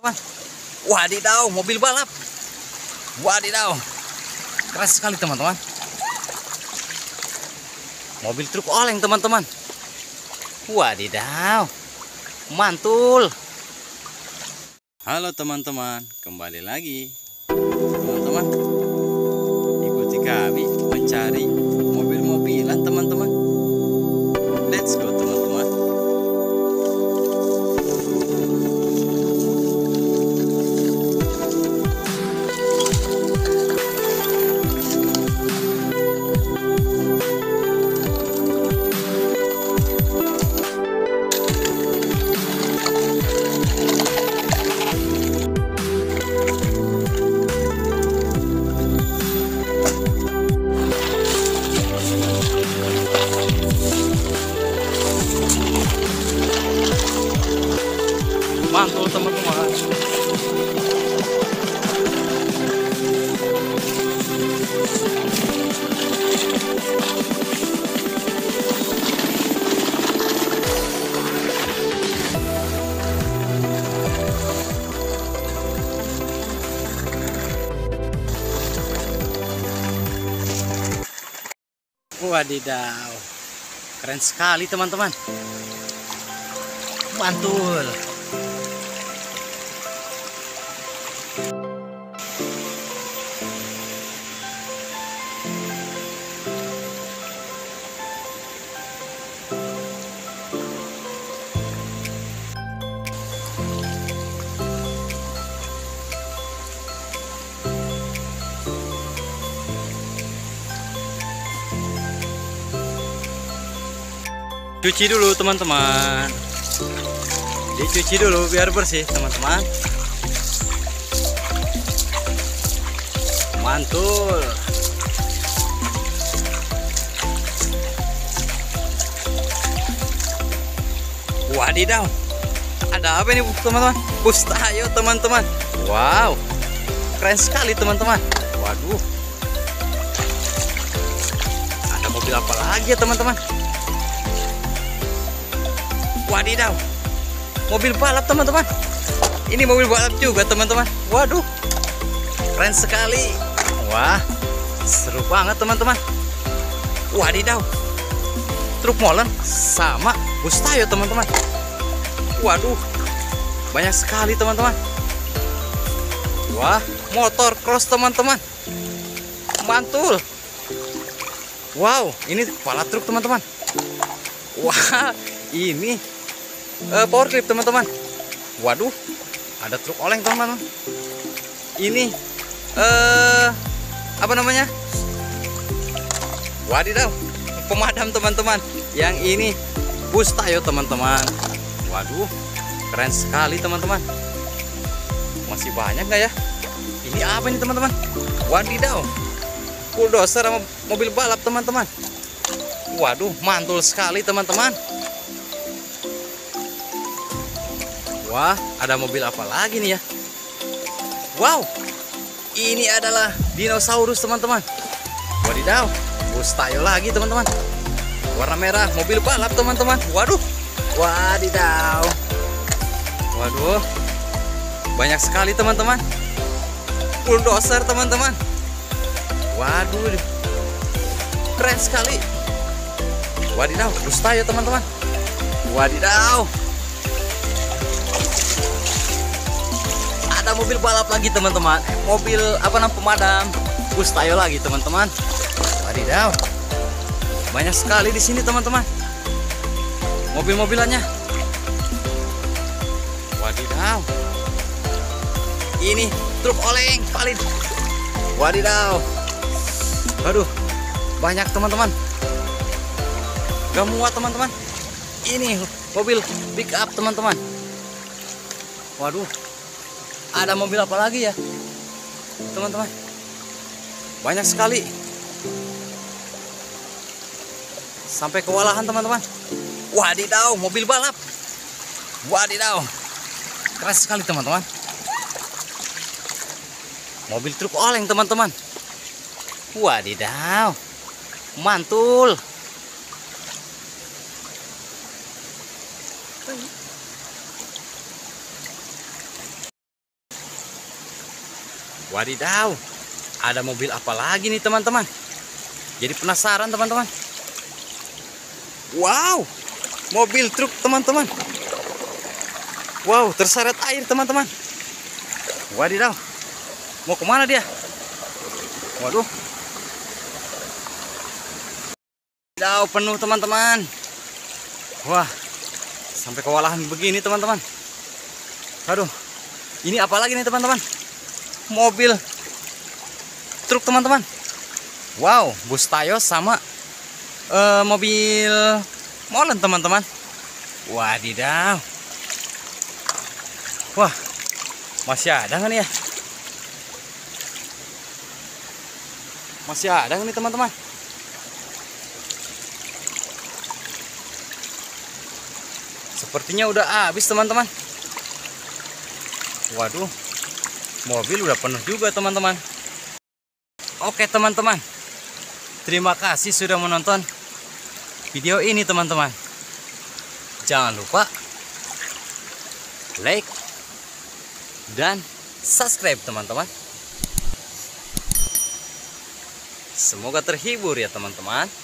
teman. Wadidaw, mobil balap. Wadidaw, keras sekali teman-teman. Mobil truk oleng teman-teman. Wadidaw, mantul. Halo teman-teman, kembali lagi teman-teman. Ikuti kami mencari mobil-mobilan teman-teman. Let's go teman-teman. Mantul teman-teman. Wadidaw, keren sekali teman-teman. Mantul. Cuci dulu teman-teman. Dicuci dulu biar bersih teman-teman. Mantul. Wadidaw, ada apa ini teman-teman? Bus Tayo teman-teman. Wow, keren sekali teman-teman. Waduh, ada mobil apa lagi ya teman-teman? Wadidaw, mobil balap teman-teman. Ini mobil balap juga teman-teman. Waduh, keren sekali. Wah, seru banget teman-teman. Wadidaw, truk molen sama bus Tayo teman-teman. Waduh, banyak sekali teman-teman. Wah, motor cross teman-teman. Mantul. Wow, ini kepala truk teman-teman. Wah, ini power clip teman-teman. Waduh, ada truk oleng teman-teman. Ini apa namanya? Wadidaw, pemadam teman-teman. Yang ini bus Tayo teman-teman. Waduh, keren sekali teman-teman. Masih banyak nggak ya? Ini apa ini teman-teman? Wadidaw, bulldozer sama mobil balap teman-teman. Waduh, mantul sekali teman-teman. Wah, ada mobil apa lagi nih ya? Wow, ini adalah dinosaurus teman-teman. Wadidaw, bus Tayo lagi teman-teman. Warna merah, mobil balap teman-teman. Waduh, wadidaw. Waduh, banyak sekali teman-teman. Bulldozer teman-teman. Waduh, keren sekali. Wadidaw, bus Tayo teman-teman. Wadidaw, ada mobil balap lagi teman-teman. Mobil apa namanya, pemadam bus Tayo lagi teman-teman. Wadidaw, banyak sekali di sini teman-teman. Mobil-mobilannya. Wadidaw, ini truk oleng valid. Wadidaw, aduh, banyak teman-teman. Gak muat teman-teman. Ini mobil pick up teman-teman. Waduh, ada mobil apa lagi ya teman-teman? Banyak sekali. Sampai kewalahan teman-teman. Wadidaw, mobil balap. Wadidaw, keras sekali teman-teman. Mobil truk oleng teman-teman. Wadidaw, mantul. Wadidaw, ada mobil apa lagi nih teman-teman? Jadi penasaran teman-teman. Wow, mobil truk teman-teman. Wow, terseret air teman-teman. Wadidaw, mau kemana dia? Waduh, wadidaw, penuh teman-teman. Wah, sampai kewalahan begini teman-teman. Aduh, ini apa lagi nih teman-teman? Mobil truk teman-teman. Wow, bus Tayo sama mobil molen teman-teman. Wadidaw. Wah, masih ada nggak nih ya? Masih ada nggak nih teman-teman? Sepertinya udah habis teman-teman. Waduh, mobil udah penuh juga teman-teman. Oke teman-teman, terima kasih sudah menonton video ini teman-teman. Jangan lupa like dan subscribe teman-teman. Semoga terhibur ya teman-teman.